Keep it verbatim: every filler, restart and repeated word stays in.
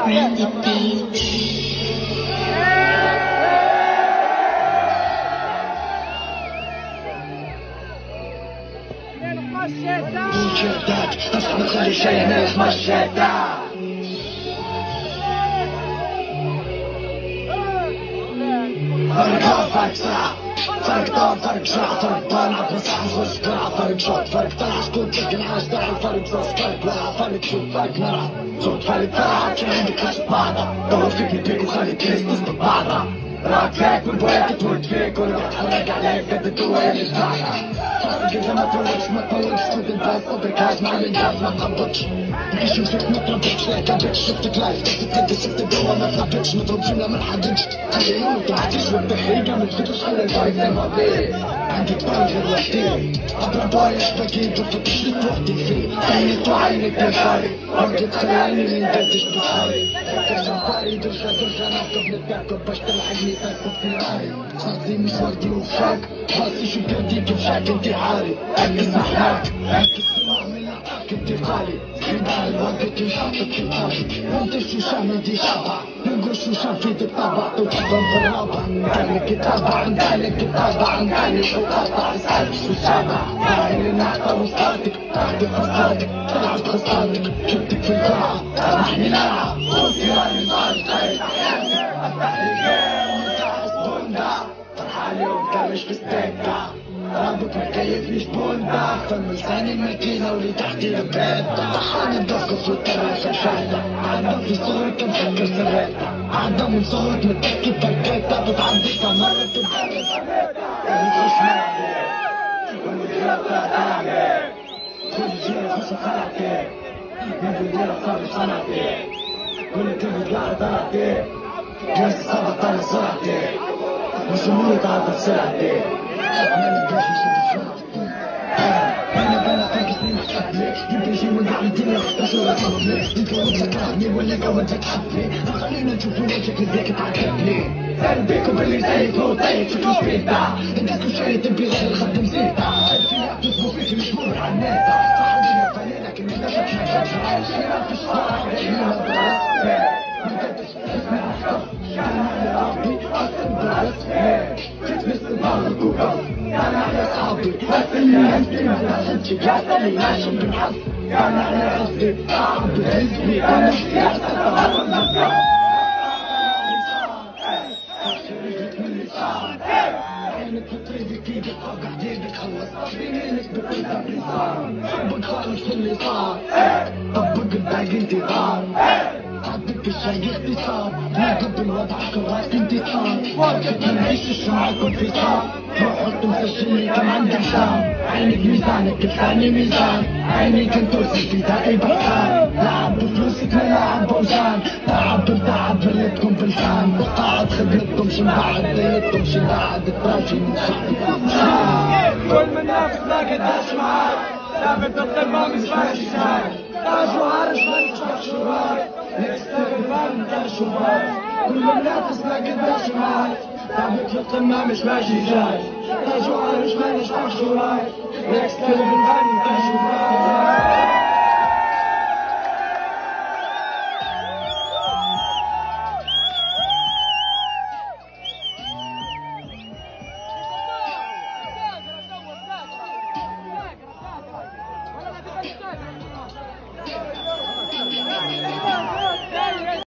Branded Beats. وجدك اصحى ما تخلي شي ناس مشيتك فرق دور فرق سرعة فرق دور فرق شرع فرق طالع بس حصل سكرع فرق شوط فرق طلع سكوت فرق انعاش داعي فرق صوص فرق ورع فرق شوط فرق نرع صوت فرق فرع كان عندك خشب بعضها دور فيك نبيك وخلي كيس تسبق بعضها راك فيك من بويك تموت فيك وانا بتحرق عليك قد الدواء اللي سمعها فرق ما تولش ما تولش شوف الباس صدرك هاز مع الانجاز ما تخبطش تعيش شوفك ما تربطش لا كبتش شفتك لايف شفتك شفت الدوا ما تربطش نضرب جملة ما نحددش خلي يوم تعديش والتحريقة ما تفكرش خلي الفايز زي ما بيه عندي طايف الوحدي اضرب وايش بكيد وفتش لك وقتي فيه عينك وعينك بالفارق وقت خلاني اللي ندردش بحالي فكر جنباري درجة درجة نفكر نتاكل باش تلحقني تاكل في ناري خاصي مش وردي وفشاك خاصي شو قديك بشاك انتحاري ركز محلاك ركز سمع من عطاك انتقالي خدع الوقت يشاطك في طابي وانت شو شامل دي شابع نقول شو شام في الطابع تطبم في الرابع انتالي كتابع انتالي كتابع انتالي وقاطع اسألك شو سابع هاي اللي نحطة وسطاتك تحت فصلاتك تلعب خصاتك شفتك في القاعة سامحني نلعب قلتي راني صارت خير افتح لي جيم وانت عصبوندا فرحة اليوم كرش في ستيكا رابط مكيفنيش بوندا فم لساني الماكينة واللي تحتي البيت طحاني الدفقة والتراشة شاهدة عادة في صورك مفكر سريتها عادة من صورك متأكد فكيتها بتعديتها مرة تنحرك كان يخش معي والمجرى بتاعتي كل جيرة خش خلعتي من بالديرة صار صنعتي كل كيف قاعد طلعتي جلس صبت على سرعتي مش مولك عادة بسرعتي أنا نقاش نشوف الشوط أنا بلا فاكس لي محتاج ليك يمكن شي من بعد الدنيا خطاشة ولا صوت ليك انت وانت تكرهني ولا قوانت تحبني خلينا نشوف وجهك ليك تعجبني قلبيكم باللي زيك لو طيب فكرش بيتا الناس مش شايف تبي غير الخدم زيتا تطبخ فيك مش مور على الناتا صح الدنيا فاني لكن الناس مش مشاكش عايشين في الشوارع عينيها براسك مقدش اسمع حقف كان على ربي أصل براسك تتبس بارك وقف كان على صحابي بس اللي هزلي ما لازمش جاسة اللي ماشي بالحظ كان على قصدي صعب رزقي أنا سياسة طبعا مزق رجلك من اللسان عينك في طريقك ايدك فوق حديدك خلص بينك بقلبك لسان حبك خالص في اللي صار طبق الباقي انتظار عبدك الشي اختصار ما قبل وضعك الراس انتصار وقت نعيش الشمعة كل في صار روحك مسجل لي كم عندي حساب عينك ميزانك لساني ميزان عيني كنت ترسل في داعي بحثان لعب بفلوسك ما لعب بوزان تعب بتعب بلدكم بلسان وقاعد خبرتكم شنبعد ليلتكم شنبعد التراجي من شعب كل من نافس ما قداش معاك ثابت بالقمة مش ماشي شاي تاجو عارش ما نشبح شباك نستغفر انت شباك كل من نافس ما قداش معاك ثابت في القمة مش ماشي جاي تاجو عارش ما نشبح شباك